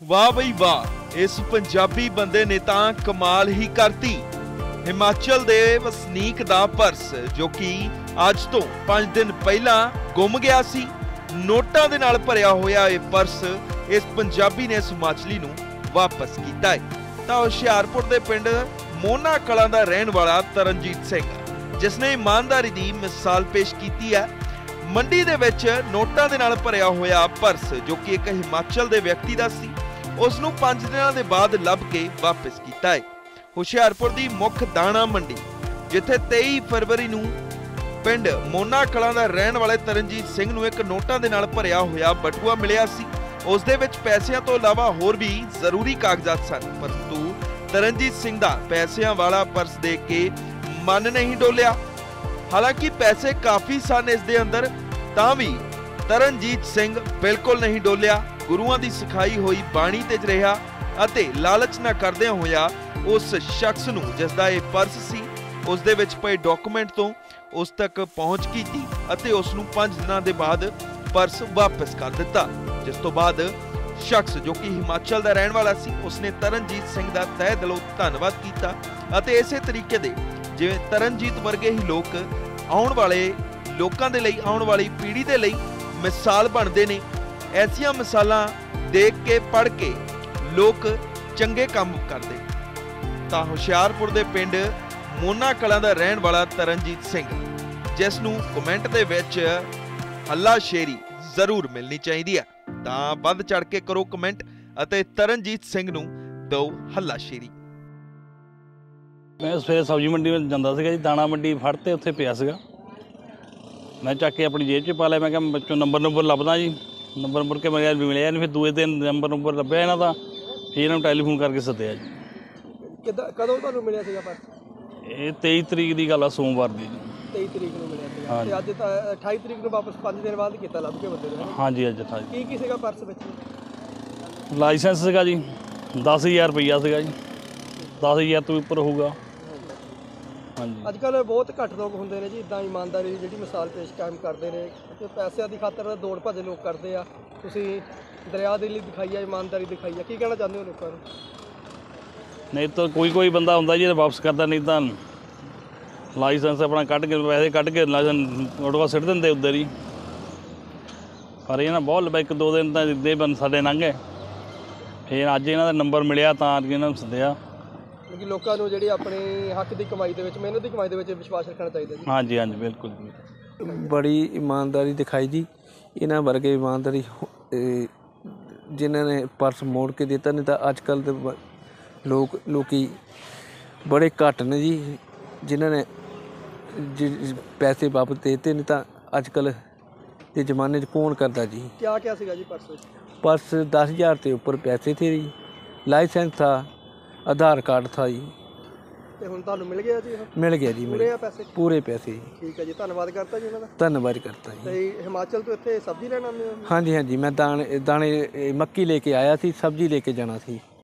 वाह बई वाह, इस पंजाबी बंदे ने तां कमाल ही करती। हिमाचल दे वसनीक दा पर्स जो कि अज तो 5 दिन पहला गुम गया सी, नोटां दे नाल भरिया होया यह पर्स इस पंजाबी ने इस हिमाचली नूं वापस कीता है। तां हुशियारपुर दे पिंड मोना कलां दा रहण वाला तरनजीत सिंह, जिसने ईमानदारी दी मिसाल पेश कीती है। मंडी दे विच नोटां दे नाल भरिया होया पर्स जो कि एक हिमाचल दे व्यक्ति दा सी, उस नूं 5 दिनां दे बाद लभ के वापस कीता है। हुशियारपुर दी मुख दाणा मंडी जिथे 23 फरवरी नूं पिंड मोना कलां दा रहण वाले तरनजीत सिंह नूं एक नोटां दे नाल भरिया होया बटूआ मिलिया सी। उस दे विच पैसिਆਂ ਤੋਂ ਇਲਾਵਾ ਹੋਰ ਵੀ ਜ਼ਰੂਰੀ ਕਾਗਜ਼ਾਤ ਸਨ, परंतु तरनजीत सिंह दा पैसिਆਂ वाला पर्स देख के मन नहीं डोलिया। हालांकि पैसे काफी सन इस दे अंदर, तां भी तरनजीत सिंह बिल्कुल नहीं डोलिया। गुरुआं दी सिखाई होई बाणी ते रहा ਅਤੇ ਲਾਲਚ ਨਾ ਕਰਦਿਆਂ ਹੋਇਆ ਉਸ ਸ਼ਖਸ ਨੂੰ ਜਿਸ ਦਾ ਇਹ ਪਰਸ ਸੀ, ਉਸ ਦੇ ਵਿੱਚ ਪਏ ਡਾਕੂਮੈਂਟ ਤੋਂ ਉਸ ਤੱਕ ਪਹੁੰਚ ਕੀਤੀ ਅਤੇ ਉਸ ਨੂੰ 5 ਦਿਨਾਂ ਦੇ ਬਾਅਦ ਪਰਸ ਵਾਪਸ ਕਰ ਦਿੱਤਾ। ਜਿਸ ਤੋਂ ਬਾਅਦ ਸ਼ਖਸ ਜੋ ਕਿ ਹਿਮਾਚਲ ਦਾ ਰਹਿਣ ਵਾਲਾ ਸੀ, ਉਸਨੇ ਤਰਨਜੀਤ ਸਿੰਘ ਦਾ ਤਹਿ ਦਿਲੋਂ ਧੰਨਵਾਦ ਕੀਤਾ ਅਤੇ ਇਸੇ ਤਰੀਕੇ ਦੇ ਜਿਵੇਂ ਤਰਨਜੀਤ ਵਰਗੇ ਹੀ ਲੋਕ ਆਉਣ ਵਾਲੇ ਲੋਕਾਂ ਦੇ ਲਈ, ਆਉਣ ਵਾਲੀ ਪੀੜ੍ਹੀ ਦੇ ਲਈ ਮਿਸਾਲ ਬਣਦੇ ਨੇ। ਐਸੀਆਂ ਮਿਸਾਲਾਂ ਦੇਖ ਕੇ ਪੜ੍ਹ ਕੇ ਲੋਕ ਚੰਗੇ ਕੰਮ ਕਰਦੇ। ਤਾਂ ਹੁਸ਼ਿਆਰਪੁਰ ਦੇ ਪਿੰਡ ਮੋਨਾ ਕਲਾਂ ਦਾ ਰਹਿਣ ਵਾਲਾ ਤਰਨਜੀਤ ਸਿੰਘ, ਜਿਸ ਨੂੰ ਕਮੈਂਟ ਦੇ ਵਿੱਚ ਹੱਲਾਸ਼ੇਰੀ ਜ਼ਰੂਰ ਮਿਲਣੀ ਚਾਹੀਦੀ ਹੈ, ਤਾਂ ਵੱਧ ਚੜ ਕੇ ਕਰੋ ਕਮੈਂਟ ਅਤੇ ਤਰਨਜੀਤ ਸਿੰਘ ਨੂੰ ਦਿਓ ਹੱਲਾਸ਼ੇਰੀ। ਮੈਂ ਸਵੇਰੇ ਸਬਜ਼ੀ ਮੰਡੀ ਵਿੱਚ ਜਾਂਦਾ ਸੀਗਾ ਜੀ, ਦਾਣਾ ਮੰਡੀ ਫੜ ਤੇ ਉੱਥੇ ਪਿਆ ਸੀਗਾ। ਮੈਂ ਚੱਕ ਕੇ ਆਪਣੀ ਜੇਬ 'ਚ ਪਾ ਲਿਆ। ਮੈਂ ਕਿਹਾ ਬੱਚੋਂ ਨੰਬਰ ਲੱਭਦਾ ਜੀ, ਨੰਬਰ ਕੇ ਮੈਂ ਮਿਲਿਆ ਨਹੀਂ। ਫਿਰ ਦੂਏ ਦਿਨ ਨੰਬਰ ਲੱਭਿਆ ਇਹਨਾਂ ਦਾ, ਫਿਰ ਇਹਨਾਂ ਨੂੰ ਟੈਲੀਫੋਨ ਕਰਕੇ ਸੱਦਿਆ ਜੀ। ਕਦੋਂ ਤੁਹਾਨੂੰ ਮਿਲਿਆ ਸੀਗਾ ਪਰਸ? ਇਹ 23 ਤਰੀਕ ਦੀ ਗੱਲ ਆ, ਸੋਮਵਾਰ ਦੀ ਜੀ। 23 ਤਰੀਕ ਨੂੰ ਮਿਲਿਆ ਸੀਗਾ ਤੇ ਅੱਜ ਤਾਂ 28 ਤਰੀਕ ਨੂੰ ਵਾਪਸ 5 ਦਿਨ ਬਾਅਦ ਕੀਤਾ ਲੱਭ ਕੇ ਬੰਦੇ ਨੇ। ਹਾਂਜੀ, ਅੱਜ 28। ਕੀ ਸੀਗਾ ਪਰਸ ਵਿੱਚ? ਲਾਇਸੈਂਸ ਸੀਗਾ ਜੀ, 10,000 ਰੁਪਈਆ ਸੀਗਾ ਜੀ, 10,000 ਤੋਂ ਉੱਪਰ ਹੋਊਗਾ। ਹਾਂਜੀ, ਅੱਜ ਕੱਲ੍ਹ ਬਹੁਤ ਘੱਟ ਲੋਕ ਹੁੰਦੇ ਨੇ ਜੀ ਇੱਦਾਂ ਇਮਾਨਦਾਰੀ ਦੀ ਜਿਹੜੀ ਮਿਸਾਲ ਪੇਸ਼ ਕਾਇਮ ਕਰਦੇ ਨੇ ਅਤੇ ਪੈਸਿਆਂ ਦੀ ਖਾਤਰ ਦੌੜ ਭੱਜ ਲੋਕ ਕਰਦੇ ਆ। ਤੁਸੀਂ ਦਰਿਆ ਦੇ ਲਈ ਦਿਖਾਈ ਆ, ਇਮਾਨਦਾਰੀ ਦਿਖਾਈ ਆ, ਕੀ ਕਹਿਣਾ ਚਾਹੁੰਦੇ ਹੋ ਲੋਕਾਂ ਨੂੰ? ਨਹੀਂ ਤਾਂ ਕੋਈ ਬੰਦਾ ਹੁੰਦਾ ਜੀ ਵਾਪਸ ਕਰਦਾ, ਨਹੀਂ ਤਾਂ ਲਾਇਸੈਂਸ ਆਪਣਾ ਕੱਢ ਕੇ, ਪੈਸੇ ਕੱਢ ਕੇ ਲਾਇਸੈਂਸ ਆਟੋਆ ਸਿੱਟ ਦਿੰਦੇ ਉੱਧਰ ਹੀ। ਪਰ ਇਹਨਾਂ ਬਹੁਤ ਲੰਬਾ 1-2 ਦਿਨ ਤਾਂ ਇੱਦਾਂ ਬੰਦ ਸਾਡੇ ਲੰਘੇ। ਫਿਰ ਅੱਜ ਇਹਨਾਂ ਦਾ ਨੰਬਰ ਮਿਲਿਆ ਤਾਂ ਇਹਨਾਂ ਨੂੰ ਸੱਦਿਆ। ਕਿ ਲੋਕਾਂ ਨੂੰ ਜਿਹੜੀ ਆਪਣੀ ਹੱਕ ਦੀ ਕਮਾਈ ਦੇ ਵਿੱਚ, ਮਿਹਨਤ ਦੀ ਕਮਾਈ ਦੇ ਵਿੱਚ ਵਿਸ਼ਵਾਸ ਰੱਖਣਾ ਚਾਹੀਦਾ ਜੀ। ਹਾਂਜੀ ਹਾਂਜੀ, ਬਿਲਕੁਲ। ਬੜੀ ਇਮਾਨਦਾਰੀ ਦਿਖਾਈ ਜੀ। ਇਹਨਾਂ ਵਰਗੇ ਇਮਾਨਦਾਰੀ ਜਿਨ੍ਹਾਂ ਨੇ ਪਰਸ ਮੋੜ ਕੇ ਦਿੱਤਾ, ਨਹੀਂ ਤਾਂ ਅੱਜ ਕੱਲ੍ਹ ਦੇ ਲੋਕੀ ਬੜੇ ਘੱਟ ਨੇ ਜੀ ਜਿਨ੍ਹਾਂ ਨੇ ਪੈਸੇ ਵਾਪਸ ਦੇ ਦਿੱਤੇ, ਨਹੀਂ ਤਾਂ ਅੱਜ ਕੱਲ੍ਹ ਦੇ ਜ਼ਮਾਨੇ 'ਚ ਕੌਣ ਕਰਦਾ ਜੀ। ਕਿਆ ਸੀਗਾ ਜੀ ਪਰਸ ਵਿੱਚ? पर्स 10,000 से ऊपर पैसे थे जी, लाइसेंस था, आधार कार्ड था जी। ਤੇ ਹੁਣ ਤੁਹਾਨੂੰ ਮਿਲ ਗਿਆ ਜੀ? मिल गया जी, ਪੂਰੇ ਪੈਸੇ? पूरे पैसे जी। ਠੀਕ ਹੈ ਜੀ, ਧੰਨਵਾਦ ਕਰਤਾ ਜੀ ਉਹਨਾਂ ਦਾ। धन्यवाद करता जी। ਤੇ ਹਿਮਾਚਲ ਤੋਂ ਇੱਥੇ ਸਬਜ਼ੀ ਲੈਣ ਆਉਂਦੇ ਹੋ? हाँ जी हाँ जी, मैं दाने मक्की लेके आया थी, सब्जी लेके जाना थी।